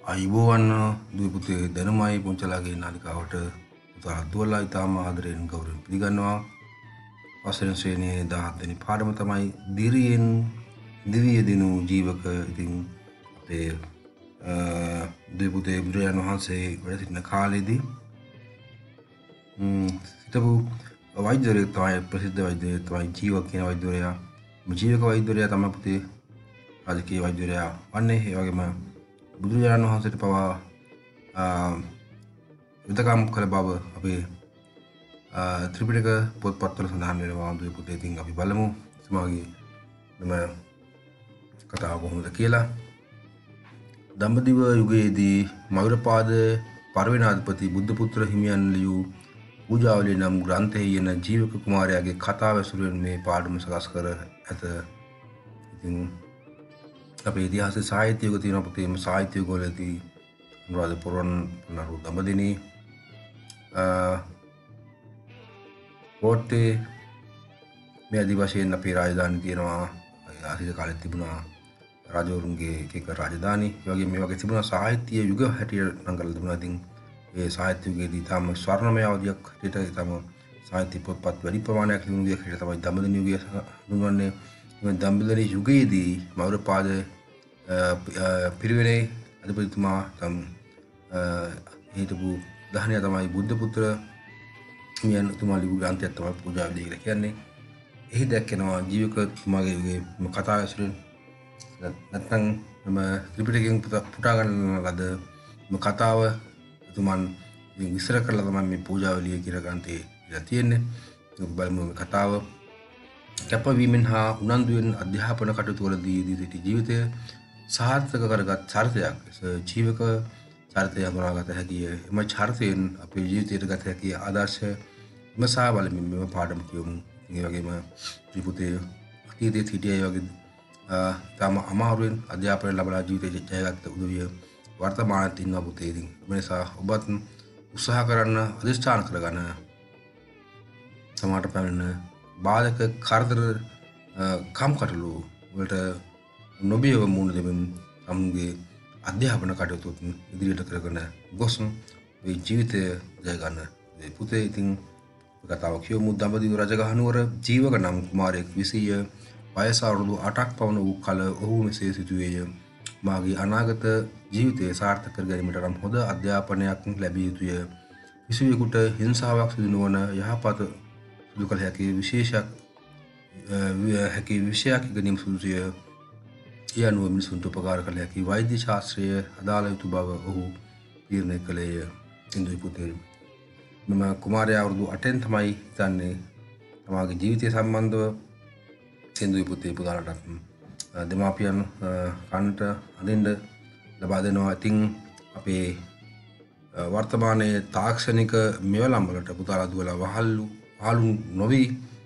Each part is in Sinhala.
අයිබෝවන් දුව පුතේ දැනුමයි පුංචලාගේ නාලිකාවට පුතා දුවලා ඉතාම ආදරයෙන් ගෞරවයෙන් පිළිගන්නවා. පස්වෙනි ශ්‍රේණියේ 17 වෙනි පාඩම තමයි දිරියෙන් දිවිය දිනු ජීවක. ඉතින් අපේ දුව පුතේ බුදුරජාණන් වහන්සේ වැඩ සිටින කාලේදී හිටපු වෛද්‍යවරයෙක් තමයි, ප්‍රසිද්ධ වෛද්‍යවරයෙක් තමයි ජීවක කියන වෛද්‍යවරයා. ජීවක වෛද්‍යවරයා තමයි පුතේ රාජකීය වෛද්‍යවරයා වන්නේ. ඒ වගේම බුදුරජාණන් වහන්සේට පවා විදකම් කළ බව අපේ ත්‍රිපිටක පොත්පත්වල සඳහන් වෙනවා. දුවේ පුතේ ඉතින් අපි බලමු එතුමාගේ මෙම කතාව කොහොමද කියලා. දඹදිව යුගයේදී මයුරපාද පර්වේනාධිපති බුද්ධපුත්‍ර හිමියන් ලියූ පූජාවලිය නම් ග්‍රන්ථයේ යෙන ජීවක කුමාරයාගේ කතාව ඇසුරෙන් මේ පාඩම සකස් කර ඇත. ඉතින් අපේ ඉතිහාස සාහිත්‍ය යුග තියෙනවා පුතේ. මේ සාහිත්‍ය යුගවලදී අනුරාධපුර පුනරු දඹදිවි කෝට්ටේ මේ ආදි වශයෙන් අපේ රාජධානි තියෙනවා. ආසිත කාලෙත් තිබුණා රජවරුන්ගේ එක රාජධානි. ඒ වගේ මේ වගේ තිබුණා සාහිත්‍ය යුග හැටියට නම් කරලා තිබුණා. ඉතින් ඒ සාහිත්‍ය යුගයේදී තම ස්වර්ණමය අවධියක් හැටියට තම සාහිත්‍ය පොත්පත් වැඩි ප්‍රමාණයක් ලියුණු යුගයක් හැටියට තමයි දඹදිවි යුගය හඳුන්වන්නේ. මේ දඹදිවි යුගයේදී මෞර්යපාද පිරිවෙනේ අධිපතිතුමා තම හිටපු දහනය තමයි බුද්ධපුත්‍ර හිමියන් තුමා ලියපු ග්‍රන්ථයක් තමයි පූජාවලිය කියලා කියන්නේ. එහි දැක්වෙනවා ජීවකතුමාගේ කතාව ඇසුරින් නැත්නම් මම ත්‍රිපිටකයෙන් පුටා ගන්න ලද කතාව තුමන් විස්තර කරලා තමයි මේ පූජාවලිය කියන ග්‍රන්ථයේ ඉලා තියෙන්නේ. ඒක බලමු මේ කතාව. කැපවීමෙන් හා උනන්දුවෙන් අධ්‍යාපන කටයුතු වලදී දී සිටි ජීවිතය සාර්ථක කරගත් චරිතයක්. ජීවක චරිතය හඳුනාගත හැකිය. එම චරිතයෙන් අපේ ජීවිතයට ගත හැකි ආදර්ශ විමසා බලමින් මෙම පාඩම කියමු. ඒ වගේම ත්‍රිපුතේ අතීතයේ සිටියේ වගේ තම අමාරුවෙන් අධ්‍යාපනය ලැබලා ජීවිතය ජයගත් උදවිය වර්තමානයේ ඉන්නවා පුතේ. ඉතින් ඒ නිසා ඔබත් උත්සාහ කරන්න, අධිෂ්ඨාන කරගන්න. සමාජයට පැමිණෙන බාධක කරදර කම්කටොළු වලට නොබියව මුහුණ දෙමින් තමුන්ගේ අධ්‍යාපන කටයුතු ඉදිරියට කරගෙන ගොස් මේ ජීවිතය ජය ගන්න. මේ පුතේ ඉතින් කතාව කියමු. දඹදිව රජගහනුවර ජීවක නම් කුමාරයෙක් විසිය වයස අවුරුදු 8ක් පවන වූ කල ඔහු මෙසේ සිටුවේය. මාගේ අනාගත ජීවිතය සාර්ථක කර ගැනීමට නම් හොඳ අධ්‍යාපනයක් ලැබිය යුතුය. විසුවෙකුට හිංසාවක් සිදු නොවන යහපත් සිදු කළ හැකි විශේෂයක් ඉගෙනීම සුදුසුය. ඒ අනුව මිනිසුන්ට උපකාර කළ හැකි වෛද්‍ය ශාස්ත්‍රය අදාළ යුතු බව ඔහු තීරණය කළේය. ඉන්දුයි පුතේ මම කුමාරයා අවුරුදු 8න් තමයි හිතන්නේ තමාගේ ජීවිතය සම්බන්ධව. ඉන්දුයි පුතේ පුතාලට දෙමාපියන් කන්ට අදින්න ලබා දෙනවා. ඉතින් අපේ වර්තමානයේ තාක්ෂණික මෙවලම් වලට පුතාලා දුවලා වහලු නොවි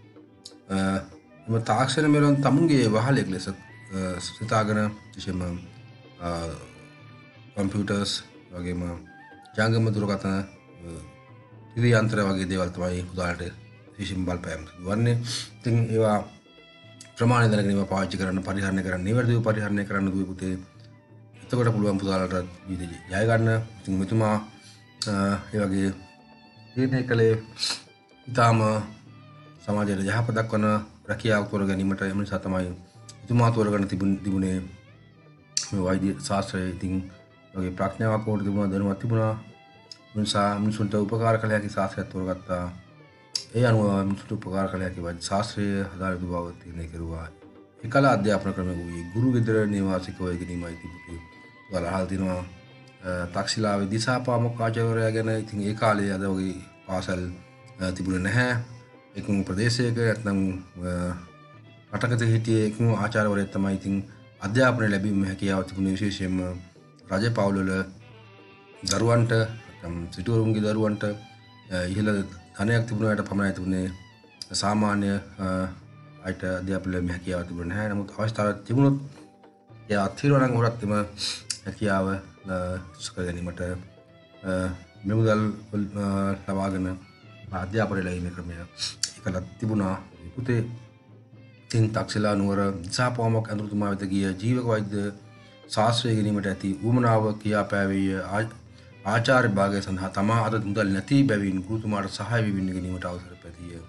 එම තාක්ෂණ මෙවලම් තමුන්ගේ වහලෙක් ලෙස සිතාගෙන විශේෂම කම්පියුටර්ස් වගේම ජංගම දුරකථන ටෙලි යන්ත්‍ර වගේ දේවල් තමයි පුතාලට විශේෂම බලපෑම් වන්නේ. ඉතින් ඒවා ප්‍රමාණය දැනගෙන ඒවා පාවිච්චි කරන්න, පරිහරණය කරන්න, නිවැරදිව පරිහරණය කරන්න දුවේ පුතේ. එතකොට පුළුවන් පුතාලට ජීවිතේ ජය ගන්න. ඉතින් මෙතුමා ඒ වගේ තීරණය කළේ ඊටාම සමාජයට යහපතක් වන රැකියාවක් තෝර ගැනීමට. එම නිසා තමයි එතුමා තෝරගෙන තිබුණේ මේ වෛද්‍ය ශාස්ත්‍රය. ඉතින් වගේ ප්‍රඥාවක් ඕට තිබුණා, දැනුමක් තිබුණා. ඒ නිසා මිනිසුන්ට උපකාර කළ හැකි ශාස්ත්‍රයක් තෝරගත්තා. ඒ අනුව මිනිසුන්ට උපකාර කළ හැකි වෛද්‍ය ශාස්ත්‍රය හදාළ යුතු බව තීරණය කෙරුවා. එකල අධ්‍යාපන ක්‍රමය වූයේ ගුරු ගෙදර නිවාසිකව ඉගෙනීමයි තිබුණේ. ඔයාලා අහලා තියෙනවා තක්ෂිලාවේ දිසාපාමොක් ආචාර්යවරයා ගැන. ඉතින් ඒ කාලේ අද වගේ පාසල් තිබුණේ නැහැ. එකම ප්‍රදේශයක නැත්නම් රටකට හිටියේ එකම ආචාර්යවරයෙක් තමයි ඉතින් අධ්‍යාපනය ලැබීම හැකියාව තිබුණේ. විශේෂයෙන්ම රජ පවුල්වල දරුවන්ට නැත්නම් සිටුවරුන්ගේ දරුවන්ට ඉහළ ධනයක් තිබුණාට පමණයි තිබුණේ. සාමාන්‍ය අයට අධ්‍යාපන ලැබීම හැකියාව තිබුණේ නැහැ. නමුත් අවස්ථාවක් තිබුණොත් ඒ අත්හිරව නම් හොරත් එම හැකියාව සකස් ගැනීමට මෙමුදල් ලබාගෙන අධ්‍යාපනය ලැබීමේ ක්‍රමය එකලක් තිබුණා. පුතේ ඉතින් තක්ෂිලා නුවර දිසාපාමොක් ඇඳුරුතුමා වෙත ගිය ජීවක වෛද්‍ය ශාස්ත්‍රය ගැනීමට ඇති උවමනාව කියාපෑවේ ආචාර්ය භාගය සඳහා තමා අද මුදල් නැති බැවින් ගුරුතුමාට සහාය විඳින්න ගැනීමට අවසර පැතිය.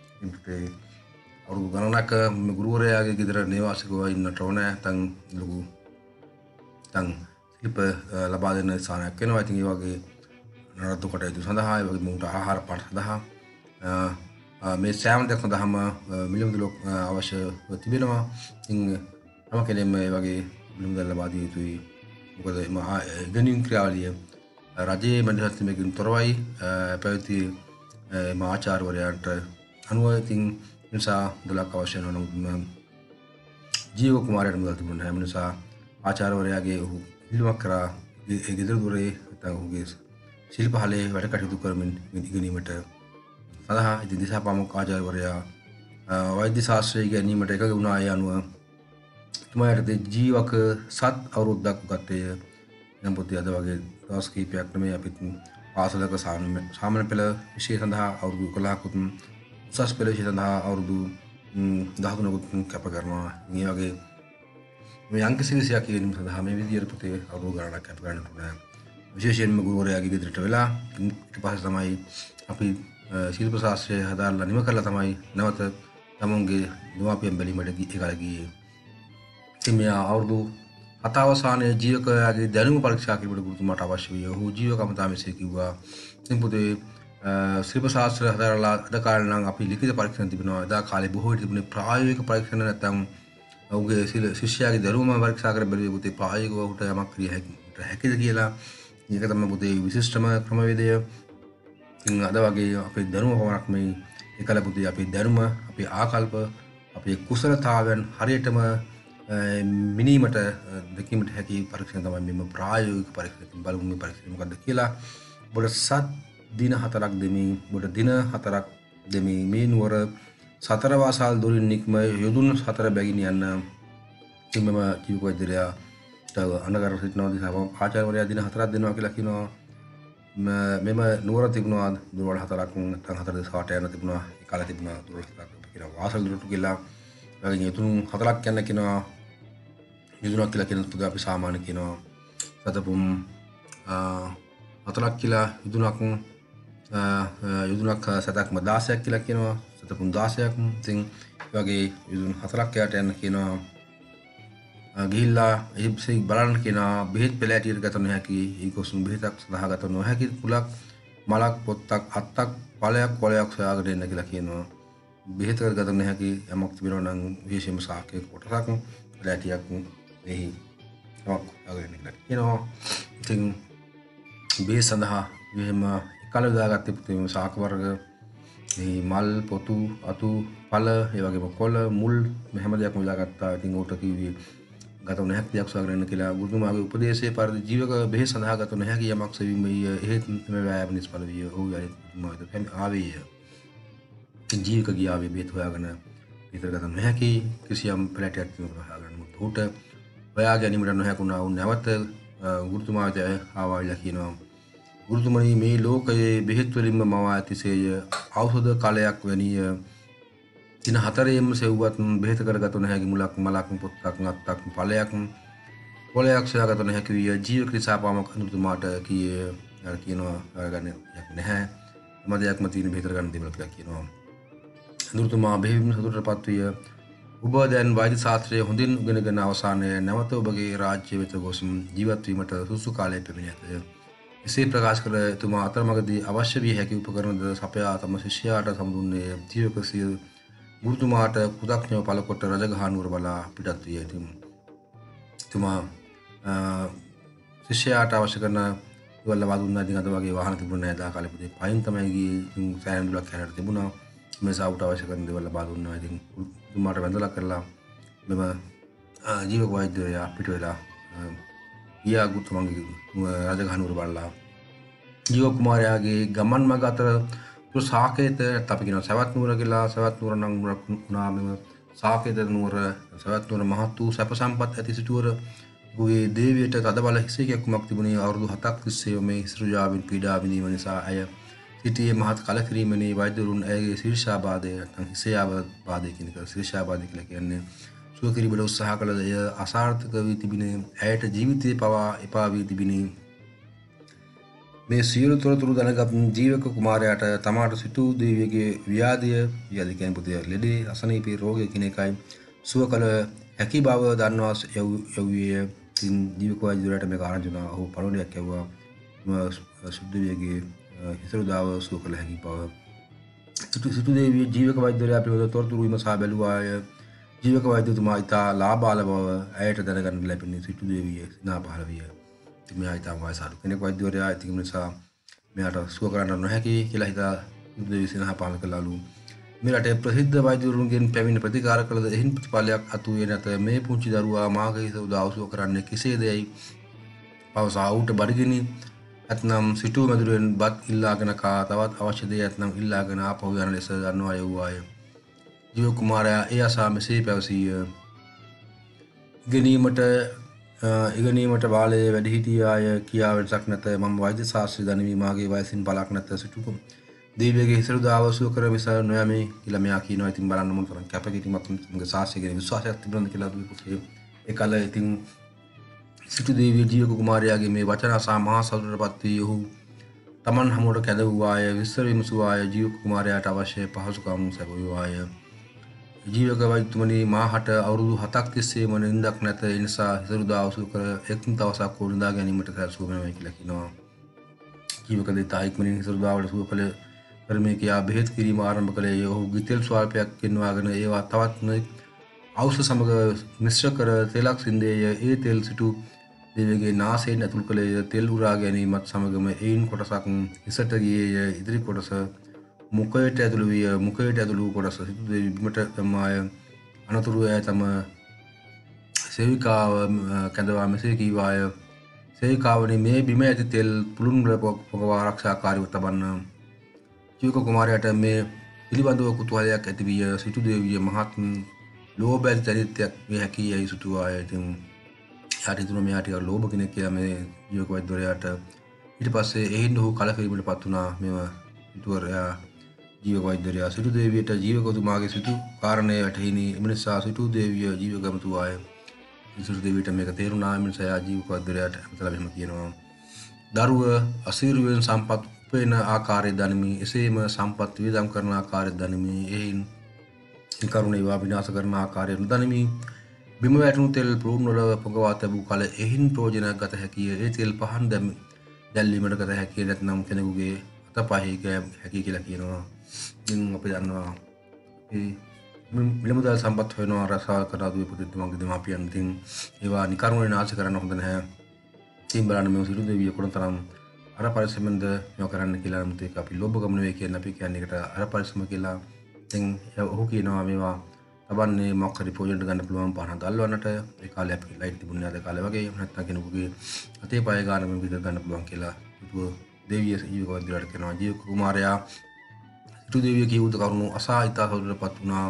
අවුරුදු ගණනක ගුරුවරයාගේ ගෙදර නේවාසිකව ඉන්නට ඕනෑ. තන් ලොකු තන් ශිල්ප ලබා දෙන ස්ථානයක් වෙනවා. ඉතින් ඒ වගේ නරත්තු කටයුතු සඳහා ඒ වගේ මුන්ට ආහාර පාන සඳහා මේ සෑම දෙයක් සඳහාම මිලමුදල අවශ්‍යව තිබෙනවා. ඉතින් හැම කෙනෙක්ම මේ වගේ මිලමුදල් ලබා දිය යුතුයි. මොකද ඉගෙනීම් ක්‍රියාවලිය රජයේ මැදිහත්වීමකින් තොරවයි පැවති ආචාර්යවරයාට අනුව. ඉතින් නිසා මුදලක් අවශ්‍ය වෙනවා. ජීව කුමාරයාට මුදල් තිබුණේ නැහැ. නිසා ආචාර්යවරයාගේ ඔහු ඉල්ලුමක් කරා ඒ ගෙදර දොරේ නැත්නම් ඔහුගේ ශිල්පහලේ වැඩ කටයුතු කරමින් ඉගෙනීමට සඳහා. ඉතින් දිසාපාමොක් ආචාර්යවරයා වෛද්‍ය ශාස්ත්‍රය ගැනීමට එකග වුණා. ඒ අනුව තුමාට ජීවක 7 අවුරුද්දක් ගත්තේ. නම් පොතේ අද වගේ දවස් කිහිපයක් නෙමෙයි අපිත් පාසලක සාමාන්‍ය පෙළ විෂය සඳහා අවුරුදු 11කුත් උසස් පෙළ විෂය සඳහා අවුරුදු 13කුත් කැප කරනවා. මේ වගේ මේ අංක සිරිසියක් කියන සඳහා මේ විදියට පොතේ අවුරුදු ගණනක් කැප කරන්න පුළුවන්. විශේෂයෙන්ම ගුරුවරයාගේ ගෙදරට වෙලා ඊට පස්සේ තමයි අපි ශිල්ප ශාස්ත්‍රය හදාarලා නිම කරලා තමයි නැවත තමුන්ගේ දුමාපියන් බැලීමට ඒකල ගියේ. ඉතින් මේ අවුරුදු 7 අවසානයේ ජීවකයාගේ දැනුම පරීක්ෂා කිරීමට ගුරුතුමාට අවශ්‍ය විය. ඔහු ජීවකම තාමසේ කිව්වා. ඉතින් පොතේ ශිල්ප ශාස්ත්‍රය හදාarලා අද කාලේ නම් අපි ලිඛිත පරීක්ෂණ තිබෙනවා. එදා කාලේ බොහෝ විට තිබුණේ ප්‍රායෝගික පරීක්ෂණ නැත්නම් ඔහුගේ ශිෂ්‍යයාගේ දැනුම පරීක්ෂා කර බැලුවේ පොතේ ප්‍රායෝගිකව ඔහුට යමක් ක්‍රිය හැකිද කියලා. මේක තමයි පොතේ විශිෂ්ටම ක්‍රමවේදය. ඉතින් අද වගේ අපේ දැනුම පමණක් මේ එකල පොතේ අපේ දැනුම, අපේ ආකල්ප, අපේ කුසලතාවයන් හරියටම මිනීමට දැකීමට හැකි පරීක්ෂණ තමයි මෙම ප්‍රායෝගික පරීක්ෂණ. බලමු මේ පරීක්ෂණ මොකක්ද කියලා. ඔබට දින 4ක් දෙමි. ඔබට දින 4ක් දෙමි. මේ නුවර 4 වාසල් දොරින් නික්ම යොදුන් 4 බැගින් යන්න. ඉතින් මෙම ජීවකවෛද්‍යරයා අනගර සිටිනවා. දිසා ආචාර්යවරයා දින 4ක් දෙනවා කියලා කියනවා. මෙම නුවර තිබුණා දුරවල් 4ක් නැත්නම් 4 දිසාවට යන තිබුණා. ඒ කාලේ තිබුණා දුරවල් 4ක් කියලා වාසල් දුරට කියලා. වගේ යොදුන් 4ක් යන්න කියනවා. යොදුනක් කියලා කියන පුදා අපි සාමාන්‍ය කියනවා. සතපුම් 4ක් කියලා යොදුනක් සතක්ම 16ක් කියලා කියනවා. සතපුම් 16ක්. ඉතින් ඒ වගේ යොදුන් 4ක් යට යන්න කියනවා. ගිහිල්ලා ඉහිප්සි බලන්න කියනවා. බෙහෙත් පෙළ ඇටියට ගත නොහැකි. ඊකොසුම් බෙහෙතක් සඳහා ගත නොහැකි පුලක් මලක් පොත්තක් අත්තක් ඵලයක් කොලයක් සොයාගෙන එන්න කියලා කියනවා. බෙහෙත ගත නොහැකි යමක් තිබෙනවා නම් විශේෂයෙන්ම සාකේ කොටසක් පෙළ ඇටියක් එහි යමක් අගගෙන කියලා කියනවා. ඉතින් බෙහෙත් සඳහා එහෙම එකල දාගත්තේ පුතේ සාක වර්ග මේ මල් පොතු අතු ඵල ඒ වගේම කොළ මුල් මේ හැම දෙයක්ම දාගත්තා. ඉතින් උට කිව්වේ ගත නොහැකි දෙයක් සොයාගෙන එන්න කියලා. ගුරුතුමාගේ උපදේශයේ පරිදි ජීවක බෙහෙත් සඳහා ගත නොහැකි යමක් සෙවීමයි එහෙත් මේ වෑයම නිෂ්ඵල විය. ඔහු යයි ගුරුතුමාට ආවේ. ඉතින් ජීවක ගියාවේ බෙහෙත් හොයාගෙන විතර ගත නොහැකි කිසියම් පළටයක් තිබුණා හොයාගන්න. උට හොයා ගැනීමට නොහැකුණා. උන් නැවත ගුරුතුමාට ආවායිලා කියනවා. ගුරුතුමනි මේ ලෝකයේ බෙහෙත් වලින්ම මවා ඇතිසේය. ඖෂධ කාලයක් වැනිය දින 4ෙම සෙව්වත් බෙහෙත කරගත නොහැකි මුලක් මලක් පොත්තක් අත්තක් ඵලයක් කොලයක් සොයාගත නොහැකි විය. ජීවක දිසාපාමොක් ගුරුතුමාට කියනවා ගන්න යක් නැහැ. හැම දෙයක්ම තියෙන බෙහෙත ගන්න දෙවල කියලා කියනවා. ගුරුතුමා බෙහෙවින් සතුටටපත් විය. ඔබ දැන් වෛද්‍ය ශාස්ත්‍රයේ හොඳින් ඉගෙනගෙන අවසානයේ නැවත ඔබගේ රාජ්‍ය වෙත ගොස් ජීවත් වීමට සුසු කාලය පැමිණ ඇත. එසේ ප්‍රකාශ කර එතුමා අතරමඟදී අවශ්‍ය විය හැකි උපකරණද සපයා තම ශිෂ්‍යයාට සමුදුන්නේ. ජීවකසිය ගුරුතුමාට කුදක්ඥව පළකොට රජගහ නුවර බලා පිටත් විය. එතුමා ශිෂ්‍යයාට අවශ්‍ය කරන දේවල් ලබා දුන්නා. ඉතින් අද වගේ වාහන තිබුණේ නැහැ. දා කාලේ පුතේ පයින් තමයි ගියේ. ඉතින් සෑහෙන දුරක් යනට තිබුණා. මේ සාවට අවශ්‍ය කරන දේවල් ලබා දුන්නා. ඉතින් ගුරුතුමාට වැඳලා කරලා මෙම ජීවක වෛද්‍යයා පිට වෙලා ගියා ගුරුතුමාගේ රජගහ නුවර බලලා. ජීවක කුමාරයාගේ ගමන් මඟ අතර සාකේත අපි කියනවා සවැත් නුවර කියලා. සවැත් නුවර නම් වුණා මෙම සාකේත නුවර සවැත් නුවර මහත් වූ සැප සම්පත් ඇති සිටුවර. ගුගේ දේවියට තදබල හිසේකක්මක් තිබුණේ. අවුරුදු 7ක් තිස්සේ මේ හිසරුජාවින් පීඩා විඳීම නිසා ඇය සිටියේ මහත් කලකිරීමේ. වෛද්‍යවරුන් ඇයගේ ශීර්ෂාබාධය නැත්නම් හිසයාබාධය කියන එක ශීර්ෂාබාධය කියලා කියන්නේ සුව කිරීමට උත්සාහ කළද එය අසාර්ථක වී තිබිනේ. ඇයට ජීවිතයේ පවා එපා වී තිබිනේ. මේ සියලු තොරතුරු දැනගත් ජීවක කුමාරයාට තමාට සිටු දේවියගේ ව්‍යාධිය කියන්නේ පුතේ ලෙඩේ අසනීපී රෝගය කියන එකයි සුව කළ හැකි බව දන්වා යවුවේ. ඉතින් ජීවක වෛද්‍යවරයාට මේක ආරංචි වුණා. ඔහු පළවෙනියක් යවුවා සිටු දේවියගේ හිසරුදාව සුව කළ හැකි බව. සිටු දේවිය ජීවක වෛද්‍යවරයා පිළිබඳ තොරතුරු විමසා බැලුවාය. ජීවක වෛද්‍යතුමා ඉතා ලාබාල බව ඇයට දැනගන්න ලැබෙන්නේ සිටු දේවිය සිනා පහළ විය. මෙයා ඉතාම වයස අඩු කෙනෙක් වෛද්‍යවරයා. ඉතින් නිසා මෙයාට සුව කරන්න නොහැකි කියලා හිතා සිටු දේවිය සිනහ පහළ කළලු. මේ රටේ ප්‍රසිද්ධ වෛද්‍යවරුන්ගෙන් පැමිණ ප්‍රතිකාර කළද එහින් ප්‍රතිඵලයක් අතු වේ නැත. මේ පුංචි දරුවා මාගේ හිස උදාව සුව කරන්නේ කෙසේදයි පවසා ඌට බඩගිනි ඇතනම් සිටු මැදුරෙන් බත් ඉල්ලාගෙන කා තවත් අවශ්‍ය දේ ඇතනම් ඉල්ලාගෙන ආපහු යන ලෙස දන්වා යවුවාය. ජීව කුමාරයා ඒ අසා මෙසේ පැවසීය. ඉගෙනීමට බාලයේ වැඩිහිටියාය කියා වෙනසක් නැත. මම වෛද්‍ය ශාස්ත්‍රය දනිමි. මාගේ වයසින් බලක් නැත. සිටු දේවියගේ හිසරුදාව සුව කර මිස නොයමි කියලා මෙයා කියනවා. ඉතින් බලන්න මොන තරම් කැපකිරීමක් මගේ ශාස්ත්‍රය ගැන විශ්වාසයක් තිබුණාද කියලා දුවේ. ඒකල ඉතින් සිටු දේවිය ජීවක කුමාරයාගේ මේ වචන අසා මහා සතුටටපත් වී ඔහු තමන් හමුවට කැඳවුවාය. විස්තර විමසුවාය. ජීවක කුමාරයාට අවශ්‍ය පහසුකම් සැපයුවාය. ජීවක වෛද්‍යතුමනි මාහට අවුරුදු 7ක් තිස්සේම නිින්දක් නැත. ඒ නිසා හිසරුදාව සුව කර එක් දවසක් නිදා ගැනීමට සැලසුම් වෙනවා කියලා කියනවා. ජීවක දෙතා ඉක්මනින් හිසරුදාවට සුව කළ කරමේ කියා බෙහෙත් කිරීම ආරම්භ කළේ. ඔහු ගිතෙල් ස්වල්පයක් ගෙන්වාගෙන ඒවා තවත් ඖෂධ සමග මිශ්‍ර කර තෙලක් සිඳේය. ඒ තෙල් සිටු දේවියගේ නාසයෙන් ඇතුල් කළේය. තෙල් උරා ගැනීමත් සමගම එයින් කොටසක් හිසට ගියේය. ඉදිරි කොටස මුඛයට ඇතුළු විය. මුඛයට ඇතුළු කොටස සිටු දේවිය බිමට දැම්මාය. අනතුරුව ඇය තම සේවිකාව කැඳවා මෙසේ කීවාය. සේවිකාවනි මේ බිම ඇති තෙල් පුළුන් වල පොකවා ආරක්ෂාකාරීව තබන්න. ජීවක කුමාරයාට මේ පිළිබඳව කුතුහලයක් ඇති විය. සිටු දේවිය මහත් ලෝභ ඇති චරිතයක් විය හැකි යයි සිතුවාය. ඉතින් යාට හිතුණා මෙයා ටිකක් ලෝභ කෙනෙක් කියලා මේ ජීවක වෛද්‍යවරයාට. ඊට පස්සේ එහින් ඔහු කලකිරීමටපත් වුණා. මේව සිටුවරයා ජීවක වෛද්‍යවරයා සිටු දේවියට ජීවකතුමාගේ සිටු කාරණේ වැටහිනි. එම නිසා සිටු දේවිය ජීවකමතුවාය. සිටු දේවියට මේක තේරුණා. එම නිසා යා ජීවක වෛද්‍යවරයාට අමතලා මෙහෙම කියනවා. දරුව අසීරුවෙන් සම්පත් උපයන ආකාරය දනිමි. එසේම සම්පත් වියදම් කරන ආකාරය දනිමි. එයින් කරුණ ඒවා විනාශ කරන ආකාරය නොදනිමි. බිම වැටුණු තෙල් පුරුන් වල පොඟවා තැබූ කල එහින් ප්‍රයෝජන ගත හැකිය. ඒ තෙල් පහන් දැල්වීමට ගත හැකිය. නැත්නම් කෙනෙකුගේ අතපහේ හැකිය කියලා කියනවා. ඉතින් අපි දන්නවා ඒ මිලමුදල් සම්පත් වෙනවා රසායන කරන දුවේ පුදුමගේ දෙමාපියන්. ඉතින් ඒවා නිකරුණේ නාශ කරන්න හොඳ නැහැ. ඉතින් බලන්න මේ සිටු දේවිය කොතරම් අර පරිස්සමෙන්ද මේක කරන්න කියලා. නම් ඒක අපි ලෝභකම නෙවෙයි කියන්නේ. අපි කියන්නේ ඒකට අර පරිස්සම කියලා. ඉතින් ඔහු කියනවා මේවා තබන්නේ මොකක් හරි ප්‍රොජෙක්ට් ගන්න පුළුවන් පහන ගල්වන්නට. ඒ කාලේ අපි ලයිට් තිබුණේ අද කාලේ වගේ. නැත්නම් කෙනෙකුගේ අතේ පය ගන්න මේ විදිහට ගන්න පුළුවන් කියලා හිතුව දේවිය ජීවක වෛද්‍යවරයාට කියනවා. ජීවක කුමාරයා සිටු දේවිය කියවුද කරුණු අසා ඉතා සතුටටපත් වුණා.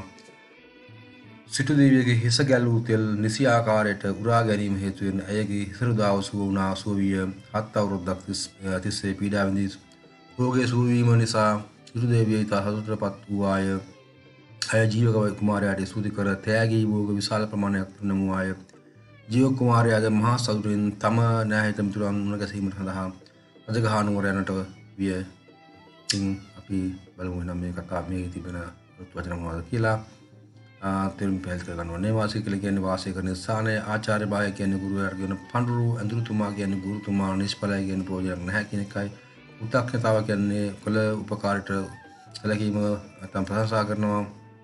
සිටු දේවියගේ හිස ගැලූ තෙල් නිසි ආකාරයට උරා ගැනීම හේතුවෙන් ඇයගේ හිසරුදාව සුව වුණා. සුව විය. 7 අවුරුද්දක් තිස්සේ පීඩා විඳි රෝගයේ සුව වීම නිසා සිටු දේවිය ඉතා සතුටටපත් වූවාය. ඇය ජීවක කුමාරයාට ස්තුති කර තෑගී භෝග විශාල ප්‍රමාණයක් නමුවාය. ජීවක කුමාරයාද මහා සතුටින් තම නෑහිත මිතුරන් මුණ ගැසීමට සඳහා රජගහ නුවර යනට විය. ඉතින් අපි බලමු එහෙනම් මේ කතා මේ තිබෙන වචන මොනවද කියලා. තෙරුම් පැහැදිලි කර ගන්නවා. නේවාසී කියලා කියන්නේ වාසය කරන ස්ථානය. ආචාර්ය භාය කියන්නේ ගුරුවරයාට කියන පඬුරු. අඳුරුතුමා කියන්නේ ගුරුතුමා. නිෂ්ඵලයි කියන්නේ ප්‍රයෝජනක් නැහැ කියන එකයි. උත්ක්ෂතාව කියන්නේ කළ උපකාරයට සැලකීම නැත්නම් ප්‍රශංසා කරනවා.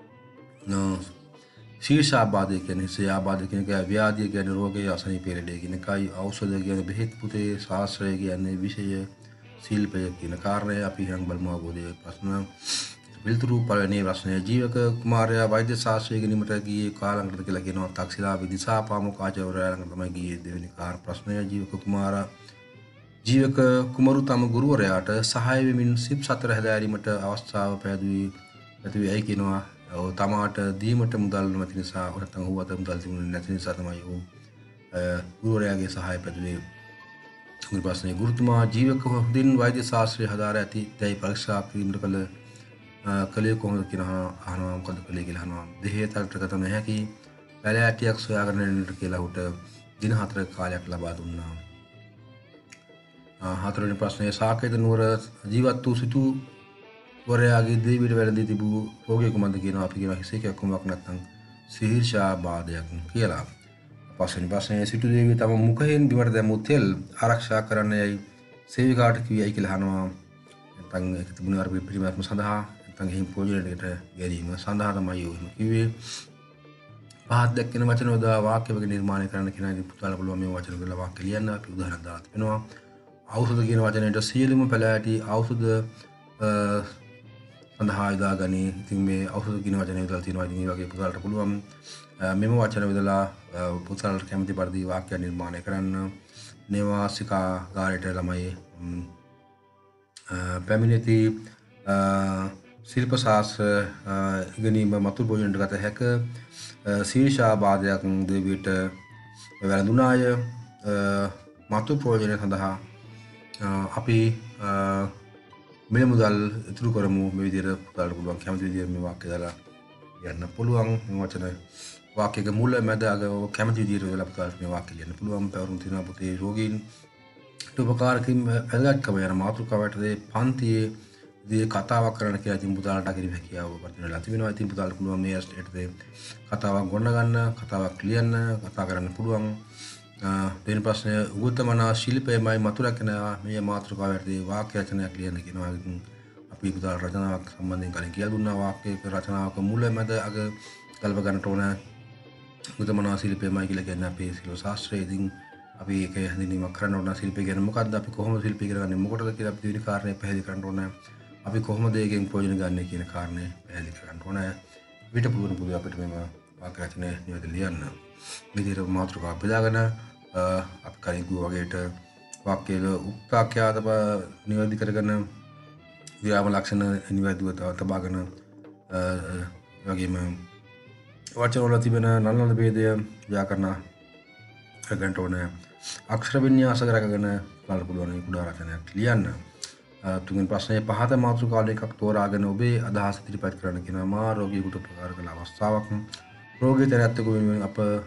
ශීර්ෂ ආබාධය කියන්නේ හිසේ ආබාධය කියන එකයි. ව්‍යාධිය කියන්නේ රෝගය අසනීප ලෙඩේ කියන එකයි. ඖෂධ කියන්නේ බෙහෙත් පුතේ. ශාස්ත්‍රය කියන්නේ විෂය. ශිල්පය කියන කාරණය අපි හිතන් බලමු. අවබෝධයේ ප්‍රශ්න විල්තුරු පළවෙනි ප්‍රශ්නය. ජීවක කුමාරයා වෛද්‍ය ශාස්ත්‍රය ඉගෙනීමට ගියේ කාලයකට කියලා කියනවා. තක්ෂිලා විදිසාපාමුඛ ආචාර්යවරයා ළඟ තමයි ගියේ. දෙවෙනි ප්‍රශ්නය. ජීවක කුමරු තම ගුරුවරයාට සහාය වෙමින් සිප් සතර හැදෑරීමට අවස්ථාව පැතුවේ ඇයි කියනවා. තමාට දීමට මුදල් නැති නිසා නැත්නම් ඔහු අත මුදල් තිබුණේ නැති නිසා තමයි ඔහු ගුරුවරයාගේ සහාය පැතුවේ. තුන්වෙනි ප්‍රශ්නේ. ගුරුතුමා ජීවක හොඳින් වෛද්‍ය ශාස්ත්‍රය හදාර ඇති දැයි පරීක්ෂා කිරීමට කලේ කොහොමද කියන අහනවා. මොකද කලේ කියලා අහනවා. දෙහි තල්ට ගත නොහැකි පැලෑටියක් සොයාගෙන එන්නට කියලා ඔහුට දින 4ක කාලයක් ලබා දුන්නා. හතරවෙනි ප්‍රශ්නය සාකේත නුවර ජීවත් වූ සිටුවරයාගේ දේවියට වැළඳී තිබූ රෝගිය කුමක්ද කියනවා. අපි කියනවා හිසේ කැක්කුමක් නැත්නම් සිහිර්ෂා බාධයක් කියලා. පස්වෙනි ප්‍රශ්නය සිටු දේවිය තම මුඛයෙන් බිමට දැමූ තෙල් ආරක්ෂා කරන්න යයි සේවිකාට කිව්වයි කියලා අහනවා. නැත්නම් ඒක තිබුණේ අර පිරිමැත්ම සඳහා නැත්නම් එහිම ප්‍රයෝජනයකට ගැනීම සඳහා තමයි ඔහොම කිව්වේ. පහත් දැක්කෙන වචන යොදා වාක්‍ය වගේ නිර්මාණය කරන්න කියන ඉතින් පුතාලා පුළුවන් මේ වචන වල වාක්‍ය ලියන්න. අපි උදාහරණයක් දාලා තිබෙනවා. ඖෂධ කියන වචනයට සියලුම පැලෑටි ඖෂධ සඳහා යොදා ගනී. ඉතින් මේ ඖෂධ කියන වචනය යොදලා තියෙනවා. ඉතින් මේ වගේ පුතාලට පුළුවන් මෙම වචන යොදලා පුතාලට කැමති පරිදි වාක්‍ය නිර්මාණය කරන්න. නේවාසිකාගාරයට ළමයි පැමිණෙති ශිල්ප ශාස්ත්‍ර ඉගෙනීම මතු භෝජනයට ගත හැක ශීර්ෂා බාධයක් දෙවියට වැළඳුනාය. මතු ප්‍රයෝජනය සඳහා අපි මිල මුදල් ඉතුරු කරමු. මේ විදිහට පුතාලට පුළුවන් කැමති විදිහට මේ වාක්‍ය දාලා යන්න පුළුවන්. මේ වචන වාක්‍යයක මුල මැද අග කැමති විදිහට දාලා පුතාලට මේ වාක්‍ය ලියන්න පුළුවන්. පැවරුම් තියෙනවා පුතේ රෝගීන් උපකාර කිරීම වැදගත්කම යන මාතෘකාවටදී පන්තියේ දී කතාවක් කරන්න කියලා ඉතින් පුතාලට අකිරි හැකියාව වර්ධනයලා තිබෙනවා. ඉතින් පුතාලට පුළුවන් මේ ඇස්ටේටේ කතාවක් ගොඩ ගන්න, කතාවක් ලියන්න, කතා කරන්න පුළුවන්. දෙවෙනි ප්‍රශ්නය උගතමනා ශිල්පයමයි මතුරකන මේ මාතෘකාවටදී වාක්‍ය රචනයක් ලියන්න කියනවා. අපි පුතාලට රචනාවක් සම්බන්ධයෙන් කලින් කියලා දුන්නා. වාක්‍යයක රචනාවක මුල මැද අග ගල්ප ගන්නට ඕන. උගතමනා ශිල්පයමයි කියලා කියන්නේ අපේ සිලෝ ශාස්ත්‍රයේ ඉතින් අපි ඒක හැඳින්වීමක් කරන්න ඕන. ශිල්පය කියන්නේ මොකක්ද? අපි කොහොමද ශිල්පය කරගන්නේ? මොකටද කියලා අපි දෙවෙනි කාරණේ පැහැදිලි කරන්න ඕන. අපි කොහොමද ඒකෙන් ප්‍රයෝජන ගන්න කියන කාරණේ පැහැදිලි කරන්න ඕන. විතර පුදුන පුදු අපිට මේ වාක්‍ය රචනය නියත ලියන්න. මේ විදිහට මාතෘකාව බෙදාගෙන අපි කලින් කිව්වා වගේට වාක්‍යවල උක්තාක්‍යාත නිවැරදි කරගෙන විරාම ලක්ෂණ නිවැරදිව තබාගෙන වගේම වචන වල තිබෙන නළල ભેදය ව්‍යාකරණ කරගන්න ඕන. අක්ෂර වින්‍යාස කරගෙන බලන්න පුළුවන් කුඩා රචනයක් ලියන්න. තුන්වෙනි ප්‍රශ්නයේ පහත මාතෘකාවල එකක් තෝරාගෙන ඔබේ අදහස් ඉදිරිපත් කරන්න කියනවා. මා රෝගියෙකුට උපකාර කළ අවස්ථාවක් රෝගී තැනැත්තෙකු වෙනුවෙන්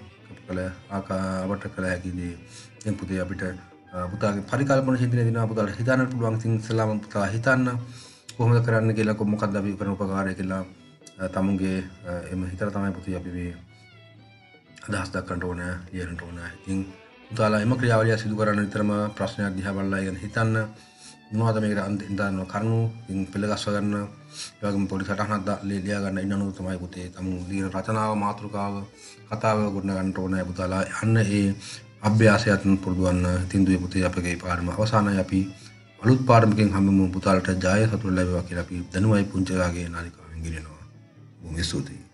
අපට කළ හැකි දේ. දැන් පුතේ අපිට පුතාගේ පරිකල්පන චින්තනය දෙනවා. පුතාට හිතන්න පුළුවන්. ඉතින් ඉස්සලාම පුතා හිතන්න කොහොමද කරන්න කියලා මොකක්ද අපි කරන උපකාරය කියලා තමුන්ගේ එම හිතලා තමයි පුතේ අපි මේ අදහස් දක්වන්න ඕන, ලියන්න ඕන. ඉතින් පුතාලා එම ක්‍රියාවලිය සිදු කරන්න විතරම ප්‍රශ්නයක් දිහා බලලා ඉගෙන හිතන්න මොනවද මේකට අන්තිම කරුණු ඉතින් පෙළගස්ව ගන්න. ඒ වගේම පොඩි සටහනක් ලියා ගන්න ඉන්නනු තමයි පුතේ තමුන් ලියන රචනාව, මාතෘකාව, කතාව ගොඩ ගන්න ඕනේ පුතාලා. අන්න ඒ අභ්‍යාසයත් පුරුදු වන්න. ඉතින් දුවේ පුතේ අපගේ පාඩම අවසానයි. අපි අලුත් පාඩමකින් හම්බෙමු. පුතාලට ජය සතුට ලැබේවා කියලා අපි දැනුමයි පුංචිලාගේ නාලිකාවෙන් ගෙනියනවා. බොහොම ස්තුතියි.